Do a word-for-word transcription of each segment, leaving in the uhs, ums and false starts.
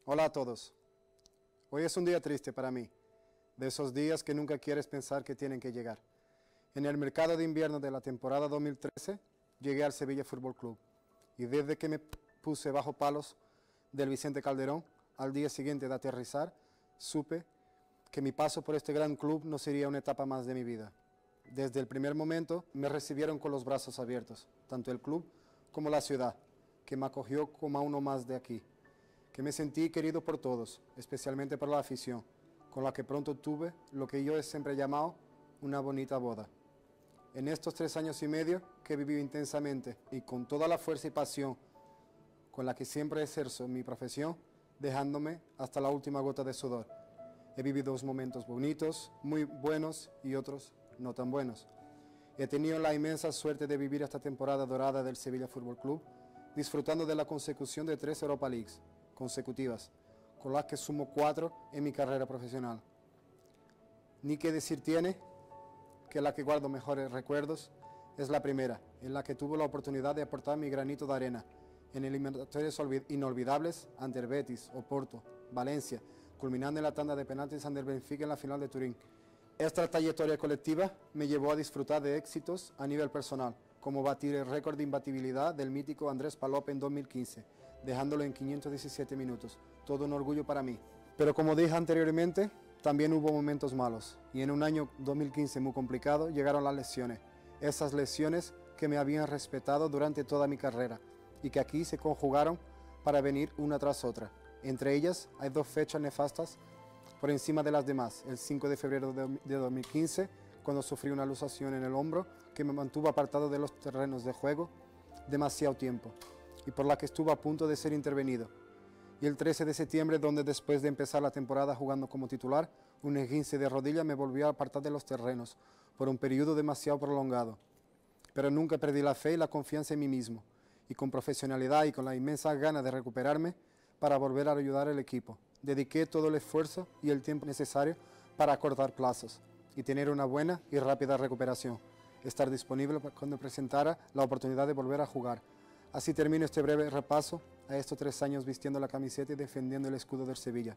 Hola a todos. Hoy es un día triste para mí, de esos días que nunca quieres pensar que tienen que llegar. En el mercado de invierno de la temporada dos mil trece llegué al Sevilla Fútbol Club y desde que me puse bajo palos del Vicente Calderón, al día siguiente de aterrizar, supe que mi paso por este gran club no sería una etapa más de mi vida. Desde el primer momento me recibieron con los brazos abiertos, tanto el club como la ciudad, que me acogió como a uno más de aquí, que me sentí querido por todos, especialmente por la afición, con la que pronto tuve lo que yo he siempre llamado una bonita boda. En estos tres años y medio que he vivido intensamente y con toda la fuerza y pasión con la que siempre ejerzo mi profesión, dejándome hasta la última gota de sudor. He vivido dos momentos bonitos, muy buenos y otros no tan buenos. He tenido la inmensa suerte de vivir esta temporada dorada del Sevilla Fútbol Club, disfrutando de la consecución de tres Europa Leagues consecutivas, con las que sumo cuatro en mi carrera profesional. Ni que decir tiene que la que guardo mejores recuerdos es la primera, en la que tuve la oportunidad de aportar mi granito de arena en eliminatorias inolvidables ante el Betis, Oporto, Valencia, culminando en la tanda de penaltis ante el Benfica en la final de Turín. Esta trayectoria colectiva me llevó a disfrutar de éxitos a nivel personal, como batir el récord de imbatibilidad del mítico Andrés Palop en dos mil quince, dejándolo en quinientos diecisiete minutos. Todo un orgullo para mí. Pero como dije anteriormente, también hubo momentos malos, y en un año dos mil quince muy complicado llegaron las lesiones. Esas lesiones que me habían respetado durante toda mi carrera, y que aquí se conjugaron para venir una tras otra. Entre ellas hay dos fechas nefastas por encima de las demás. El cinco de febrero de dos mil quince, cuando sufrí una luxación en el hombro que me mantuvo apartado de los terrenos de juego demasiado tiempo y por la que estuve a punto de ser intervenido. Y el trece de septiembre, donde después de empezar la temporada jugando como titular, un esguince de rodilla me volvió a apartar de los terrenos por un periodo demasiado prolongado. Pero nunca perdí la fe y la confianza en mí mismo, y con profesionalidad y con la inmensa gana de recuperarme para volver a ayudar al equipo. Dediqué todo el esfuerzo y el tiempo necesario para acortar plazos y tener una buena y rápida recuperación, estar disponible cuando presentara la oportunidad de volver a jugar. Así termino este breve repaso a estos tres años vistiendo la camiseta y defendiendo el escudo del Sevilla.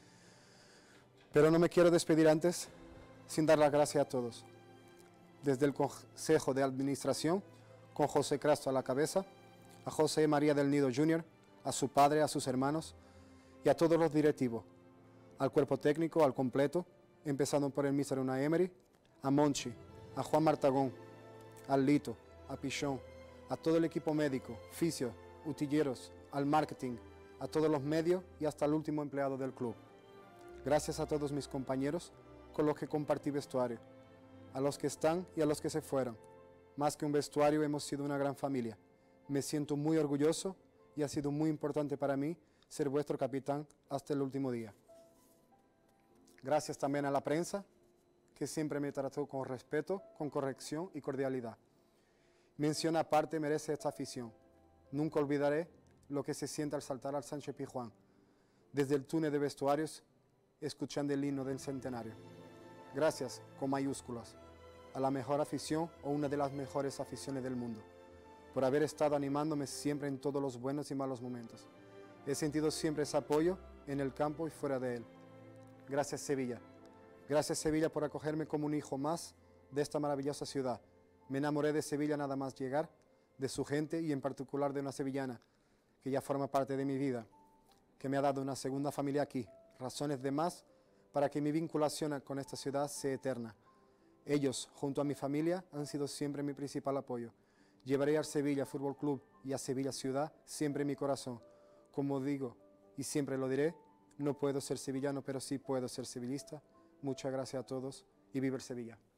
Pero no me quiero despedir antes sin dar las gracias a todos. Desde el Consejo de Administración, con José Crasto a la cabeza, a José María del Nido junior, a su padre, a sus hermanos y a todos los directivos, al cuerpo técnico al completo, empezando por el míster Unai Emery, a Monchi, a Juan Martagón, al Lito, a Pichón, a todo el equipo médico, fisio, utilleros, al marketing, a todos los medios y hasta el último empleado del club. Gracias a todos mis compañeros con los que compartí vestuario, a los que están y a los que se fueron. Más que un vestuario, hemos sido una gran familia. Me siento muy orgulloso y ha sido muy importante para mí ser vuestro capitán hasta el último día. Gracias también a la prensa, que siempre me trató con respeto, con corrección y cordialidad. Mención aparte merece esta afición. Nunca olvidaré lo que se siente al saltar al Sánchez Pizjuán, desde el túnel de vestuarios, escuchando el himno del centenario. Gracias, con mayúsculas, a la mejor afición o una de las mejores aficiones del mundo, por haber estado animándome siempre en todos los buenos y malos momentos. He sentido siempre ese apoyo en el campo y fuera de él. Gracias, Sevilla. Gracias, Sevilla, por acogerme como un hijo más de esta maravillosa ciudad. Me enamoré de Sevilla nada más llegar, de su gente y en particular de una sevillana que ya forma parte de mi vida, que me ha dado una segunda familia aquí, razones de más para que mi vinculación con esta ciudad sea eterna. Ellos, junto a mi familia, han sido siempre mi principal apoyo. Llevaré al Sevilla Fútbol Club y a Sevilla Ciudad siempre en mi corazón. Como digo, y siempre lo diré, no puedo ser sevillano, pero sí puedo ser sevillista. Muchas gracias a todos y viva el Sevilla.